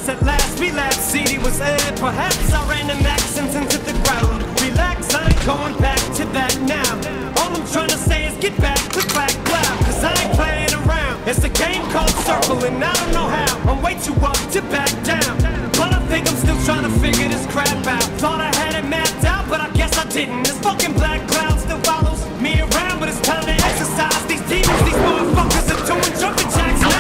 once at last relapse. CD was aired, perhaps I ran them accents into the ground. Relax, I ain't going back to that now. All I'm trying to say is get back to black cloud, cause I ain't playing around. It's a game called Circle and I don't know how. I'm way too up to back down, but I think I'm still trying to figure this crap out. Thought I had it mapped out, but I guess I didn't. This fucking black cloud still follows me around, but it's time to exercise these demons. These motherfuckers are doing jumping jacks now.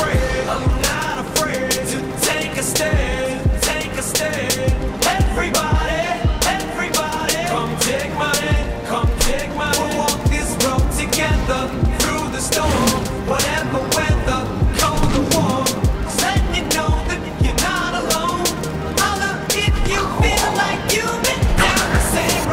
I'm not afraid to take a stand, take a stand. Everybody, everybody, come take my hand, come take my hand. We'll walk this road together through the storm, whatever weather, cold or warm. Just letting you know that you're not alone. Holla if you feel like you've been down the same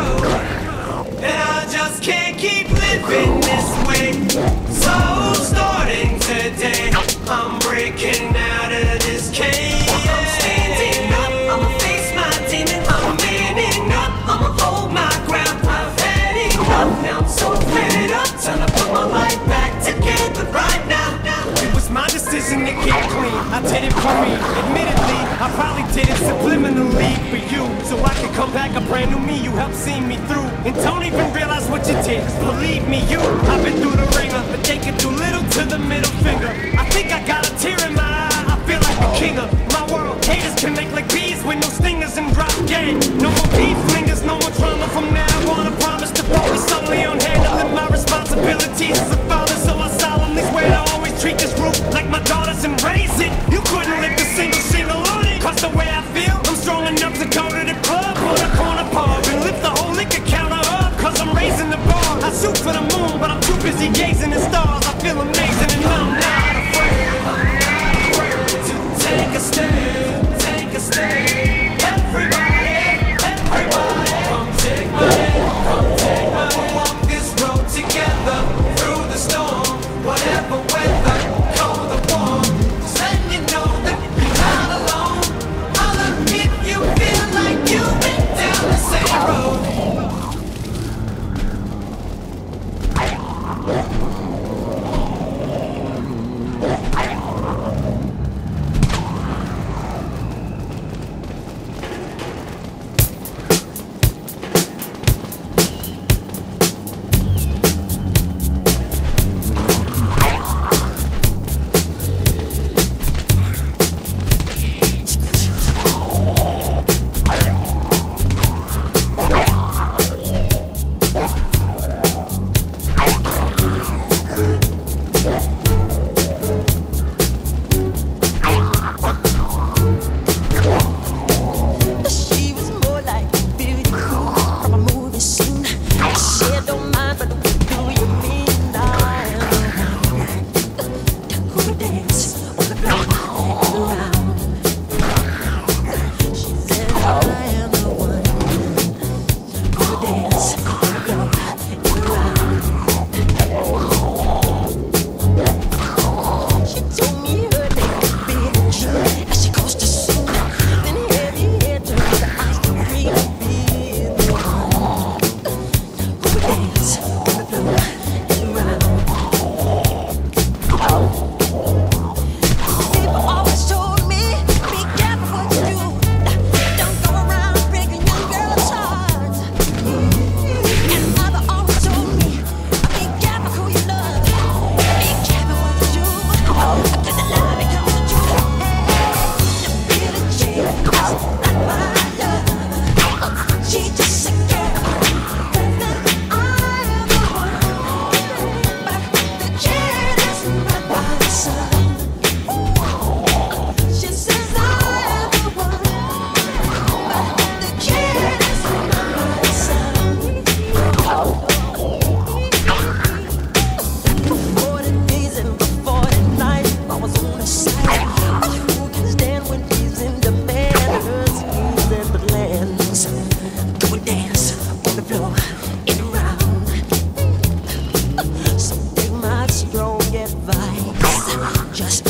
road. And I just can't keep living this way. So starting today, I'm breaking out of this cage. I'm standing up, I'ma face my demon. I'm manning up, I'ma hold my ground. I've had enough, now I'm so fed up. Time to put my life back together right now. It was my decision to get clean, I did it for me. Admittedly, I probably did it subliminally for you, so I could come back a brand new me. You helped see me through, and don't even realize what you did, cause believe me, I've been through the ringer, but they can do little to the middle finger. I think I got a tear in my eye, I feel like the king of my world. Haters can make like bees with no stingers and drop gang. No more beef lingers, no more trauma from now on. I promise to focus solely on handling my responsibilities as a father, so I solemnly swear to always treat this group like my daughters and raise it. You couldn't lift a single shingle on it, cause the way I feel, I'm strong enough to go to the club or the corner pub and lift the whole liquor counter up, cause I'm raising the bar. I shoot for the moon, but I'm too busy gazing at stars. I feel amazing and I'm not afraid. I'm not afraid to take a stand, take a stand. Everybody, everybody, come take my hand, come take my hand. We'll walk this road together through the storm, whatever weather, cold or warm. Just letting you know that you're not alone. Holla if you feel like you've been down the same road. Just